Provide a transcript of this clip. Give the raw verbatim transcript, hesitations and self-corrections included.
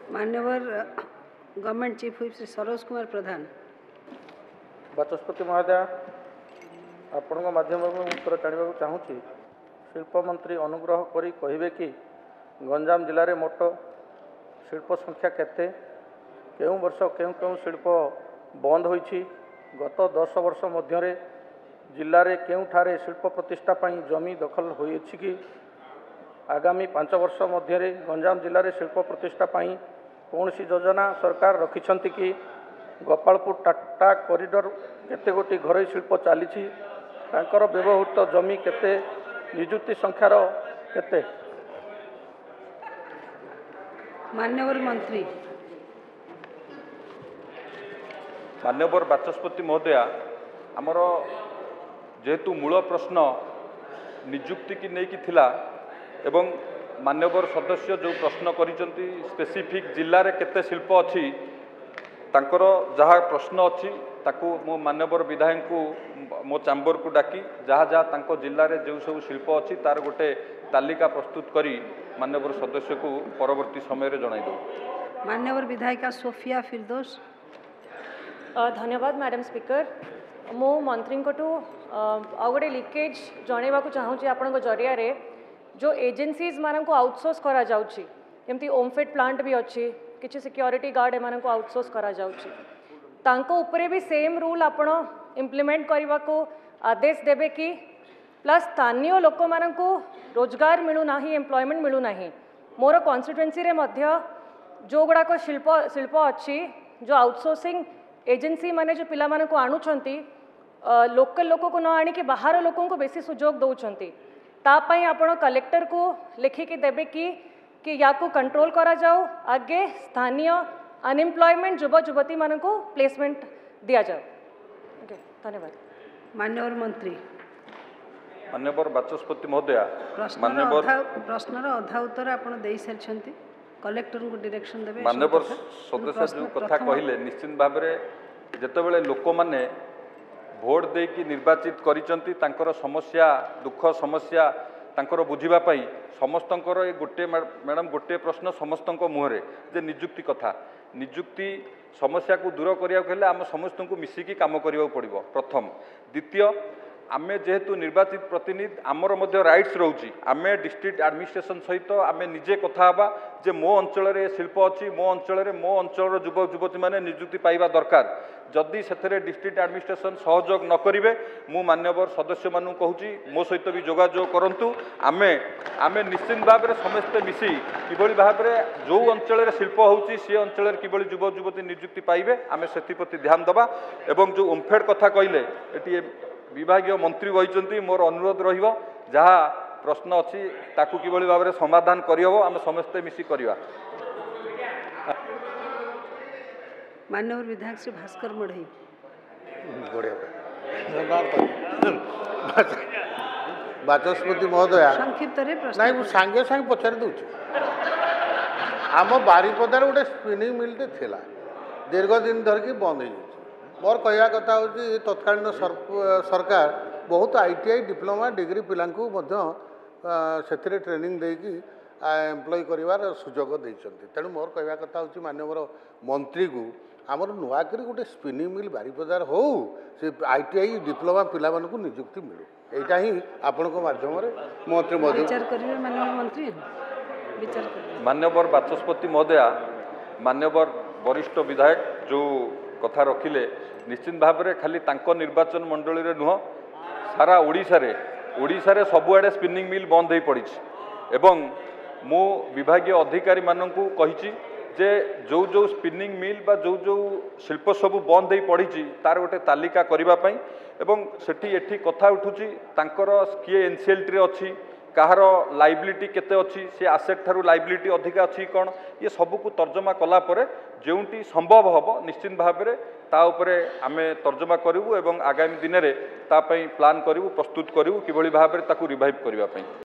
मान्यवर government chief whip Shri Saroj Kumar Pradhan. बाचस्पति महोदय, आपण माध्यम उत्तर जाना चाहूँगी। शिल्प मंत्री अनुग्रह करी कहिबे कि गंजाम जिले में मोट शिल्प संख्या केते, केउं वर्ष केउं केउं शिल्प बंद होईछि, गत दस वर्ष मध्य जिले में केउठारे शिल्प प्रतिष्ठा पई जमी दखल होईछि कि आगामी पांच वर्ष मध्य गंजाम जिले में शिल्प प्रतिष्ठा पई कौन सी योजना सरकार रखिछंती कि गोपालपुर टाटा कॉरिडोर केते गोटी घरोई शिल्प चली तांकर व्यवहृत जमी केते, निजुक्ति संख्यार केते। मान्यवर मंत्री। मान्यवर बाचस्पति महोदय, आमर जेहेतु मूल प्रश्न निजुक्ति की नहीं कि थिला एवं मान्यवर सदस्य जो प्रश्न करिसंती स्पेसिफिक जिले में केते शिल्प अच्छी तांकर जहाँ प्रश्न अच्छी ताकू मो मान्यवर विधायक को मो चैम्बर को डाकी जहाँ जहाँ तांको जिले में जो सब शिल्प अच्छी तार गोटे तालिका प्रस्तुत करी मान्यवर सदस्य को परवर्ती समय जणाई दो। मान्यवर विधायिका सोफिया फिरदोस। धन्यवाद मैडम स्पीकर। मो मंत्री को आ गोटे लिकेज जनवा चाहूँगी आपण जरिया जो एजेंसीज मान को आउटसोर्स करा जाउची, केमती ओमफेड प्लांट भी अच्छी किसी सिक्योरिटी गार्ड एमान को आउटसोर्स करा जाउची, तांको उपरे भी सेम रूल आपण इम्प्लीमेंट करने को आदेश देबे कि प्लस स्थानीय लोक मान को रोजगार मिलू ना, एम्प्लॉयमेंट मिलू ना। मोर कॉन्स्टिट्युएंसी रे मध्य जो गुड़ाक शिल्प शिल्प अच्छी जो आउटसोर्सिंग एजेंसी माने जो पिला मान को आणुछंती लोकल लोक को न आनी कि बाहर लोकों को बेसी सुजोग दौरान तापाई आपण कलेक्टर को लिखिकी देबे कि कि या को कंट्रोल करा जाओ, आगे स्थानीय अनएम्प्लॉयमेंट युवा युवती मान को प्लेसमेंट दिया जाओ। ओके, धन्यवाद। मान्यवर मंत्री। मान्यवर बाचस्पति महोदय, मान्यवर प्रश्नर अधा उत्तर आपण देई सारछंती, कलेक्टर को डायरेक्शन देबे। मान्यवर सदस्य जो कथा कहिले निश्चित भाव में जेतेबेले लोक माने भोट देकी निर्वाचित करिसंती तांकर समस्या दुख समस्या तांकर बुझिबा पई समस्तंकर ए गोटे मैडम गोटे प्रश्न समस्तंक मुहरे जे निजुक्ति कथा निजुक्ति समस्या को दूर करिया हेले आम समस्त को मिसिकी काम करिया पड़िबो। प्रथम द्वितीय आमे जेहेतु निर्वाचित प्रतिनिधि आमर मध्य राइट्स रोची, आमे डिस्ट्रिक्ट एडमिनिस्ट्रेशन सहित आमे निजे कथा हबा जे मो अंचल रे शिल्प अच्छी, मो अंचल रे मो अंचल युवक युवती माने निजुक्ति पाइबा दरकार। जदि सेथरे डिस्ट्रिक्ट एडमिनिस्ट्रेशन सहयोग न करिवे मु मान्यवर सदस्य मानु कहूची मो सहित भी जोगाजोग करंतु। आमे आमे निश्चित भाव में समस्ते मिसी किभली भाव में जो अंचल रे शिल्प होउची से अंचल रे किभली युवक युवती निजुक्ति पाइबे आमे सेति प्रति ध्यान दबा। एवं जो ओमफेड कथा कहले एटी विभागीय मंत्री बहिचंती, मोर अनुरोध रहिबो जहाँ प्रश्न अच्छी ताकू किभली भाव में समाधान करहब आम समस्ते मिसी करिवा। मान्यवर विधायक श्री भास्कर मढ़ई। बाचस्पति महोदय, संक्षिप्त रे प्रश्न नहीं सांगे सांगे पचारि दूची। आम बारिपदार गोटे स्पिनिंग मिलटे थिला दीर्घ दिन धरिकी बंद हो मोर कहवा कथा हूँ तत्कालीन सरकार बहुत आईटीआई डिप्लोमा डिग्री पिलांकु से ट्रेनिंग देकी एम्प्लॉय करिवार सुजोग देइछंती। तेणु मोर कहवा कथा हूँ माननीय मंत्री को आमर नुआकरी गोटे स्पिनिंग मिल बारिपदार हो से आईटीआई डिप्लोमा पिला मानकु नियुक्ति मिलू, एटा ही आपण को माध्यम मंत्री महोदय विचार करिवे। माननीय मंत्री विचार करिवे। मान्यवर बाचस्पति महोदय, मान्यवर वरिष्ठ विधायक जो कथा रखिले निश्चित भाव में खाली तांको निर्वाचन मंडली रे नुह सारा ओडिशा रे ओडिशा रे सबुआडे स्पिनिंग मिल बंद हो पड़ी एवं मो विभागीय अधिकारी माननकु कहिछि जे जो जो स्पिनिंग मिल बा जो जो शिल्प सबु बंद हो पड़ी तार गोटे तालिका करबा पई एवं सेठी एठी कथा उठुची तांकर किए एनसीएलटी रे अछि कहार लाइबिलिटी केते अच्छी से आसेट थारू लाइबिलिटी अधिका अच्छी कौन ये सबको तर्जमा कला परे जोटी संभव हम निश्चित भाव में ता उपरे आमे तर्जमा करूँ एवं आगामी दिन में तापाई प्लान करूँ प्रस्तुत करूँ किभली भाव में ताकू रिवाइव करने।